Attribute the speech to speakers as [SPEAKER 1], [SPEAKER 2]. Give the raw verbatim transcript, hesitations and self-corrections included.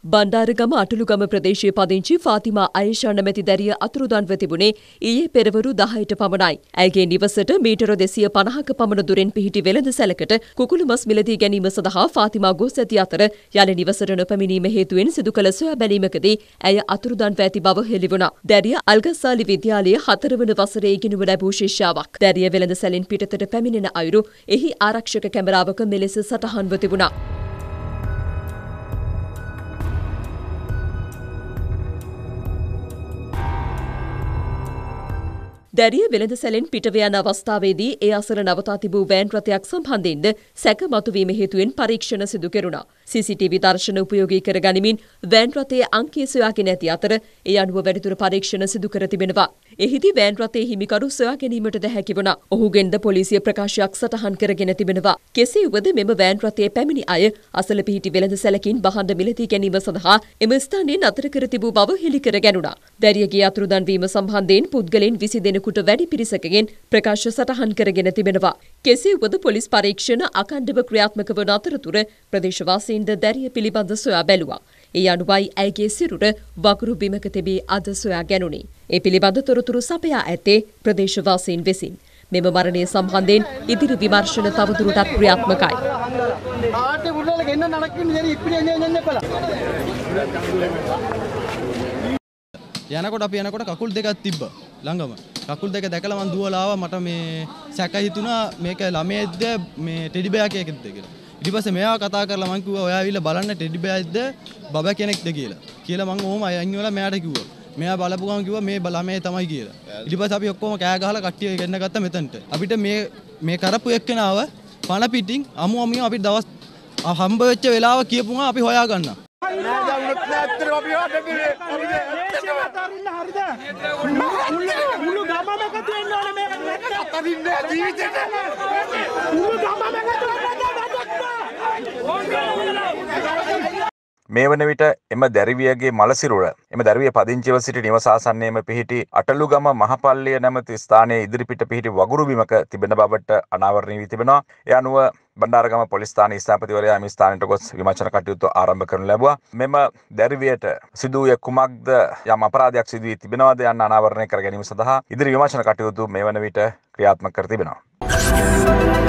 [SPEAKER 1] බණ්ඩාරගම අටලුගම ප්‍රදේශයේ පදිංචි ෆාතිමා අයිෂා නැමැති දැරිය අතුරුදන්ව තිබුණේ ඊයේ පෙරවරු දහයට පමණයි. ඇයගේ නිවසට මීටර දෙසිය පනහක පමණ දුරින් පිහිටි වෙළඳ සැලකට කුකුළු මස් මිලදී ගැනීම සඳහා ෆාතිමා ගොස් ඇති අතර යලි නිවසට නොපැමිණීම හේතුවෙන් සිදු කළ සොයා බැලීමකදී ඇය අතුරුදන්ව ඇති බව හෙළිවුණා. දැරිය අල්ගස්සාලි විද්‍යාලයේ හතරවන වසරේ ඉගෙනුම ලැබූ ශිෂ්‍යාවක්. දැරිය වෙළඳ සැලින් පිටතට පැමිණෙන අයුරු එහි ආරක්ෂක කැමරාවක මෙලෙස සටහන්ව තිබුණා. දැරිය වෙළඳ සැලෙන් පිටව යන අවස්ථාවේදී ඒ අසල නවතා තිබූ වෑන් රථයක් සම්බන්ධයෙන්ද සැක මතුවීම හේතුවෙන් පරීක්ෂණ සිදු කෙරුණා. සී සී ටී වී දර්ශන උපයෝගී කර ගනිමින් වෑන් රථයේ අංකය සොයාගෙන ඇති අතර ඒ අනුව වැඩිදුර පරීක්ෂණ සිදු කර තිබෙනවා. එහිදී වෑන් රථයේ හිමිකරු සොයා ගැනීමටද හැකි වුණා. ඔහුගෙන්ද පොලිසිය ප්‍රකාශයක් සටහන් කරගෙන තිබෙනවා. කෙසේ වුවද මෙම වෑන් රථයේ පැමිණි අය අසල පිහිටි වෙළඳ සැලකින් බහඬ මිලදී ගැනීම සඳහා එම ස්ථානයේ නතර කර තිබූ බව හෙළි කර ගැනුණා. දැරියගේ අතුරුදන් වීම සම්බන්ධයෙන් පුද්ගලයන් විසි දෙනෙකුට වැඩි පිරිසකගෙන් ප්‍රකාශ සටහන් කරගෙන තිබෙනවා. කෙසේ වුවද පොලිස් පරීක්ෂණ අඛණ්ඩව ක්‍රියාත්මක වන අතරතුර ප්‍රදේශවාසීන්ද දැරිය පිළිබඳ සොයා බැලුවා. ඒ අනුවයි ඇයගේ සිරුර වගුරු බිමක තිබී අද සොයා ගැනුණේ. ඒ පිළිබඳ තොරතුරු සපයා ඇත්තේ ප්‍රදේශවාසීන් විසින්. මෙම මරණය සම්බන්ධයෙන් ඉදිරි විමර්ශන තවදුරටත් ක්‍රියාත්මකයි.
[SPEAKER 2] යනකොට අපි යනකොට කකුල් දෙකක් තිබ්බ ළඟම. කකුල් දෙක දැකලා මං දුවලා ආවා. මට මේ සැක හිතුණා මේක ළමයෙක්ද මේ ටෙඩි බෑර් කෙනෙක්ද කියලා. ඊට පස්සේ මෙයා කතා කරලා මං කිව්වා ඔයා ඇවිල්ලා බලන්න ටෙඩි බෑර්ද බබා කෙනෙක්ද කියලා. කියලා මං ඕම අයින් වෙලා මෙයාට කිව්වා. මෙයා බලපු ගමන් කිව්වා මේ ළමයා තමයි කියලා. ඊට පස්සේ අපි ඔක්කොම කෑ ගහලා කට්ටිය ගෙන්න ගත්තා මෙතනට. අපිට මේ මේ කරපු එක්කෙනාව පණ පිටින් අමු අමියෝ අපි දවස් හම්බ වෙච්ච වෙලාව කියපුවා අපි හොයා ගන්නවා.
[SPEAKER 3] මේ වන විට එම දැරිවියගේ මලසිරුර එම දැරිවිය පදිංචිව සිටි නිවස ආසන්නයේම පිහිටි අටලුගම මහපල්ලිය නැමැති ස්ථානයේ ඉදිරිපිට පිහිටි වගුරු බිමක තිබෙන බවට අනාවරණය වී තිබෙනවා. ඒ අනුව බණ්ඩාරගම පොලිස් ස්ථානයේ ස්ථාපතිවරයා මේ ස්ථානයට ගොස් විමර්ශන කටයුතු ආරම්භ කරනු ලැබුවා. මෙම දැරිවියට සිදු වූ කුමක්ද යම් අපරාධයක් සිදු වී තිබෙනවද යන්න අනාවරණය කර ගැනීම සඳහා ඉදිරි විමර්ශන කටයුතු මේ වන විට ක්‍රියාත්මක කර තිබෙනවා.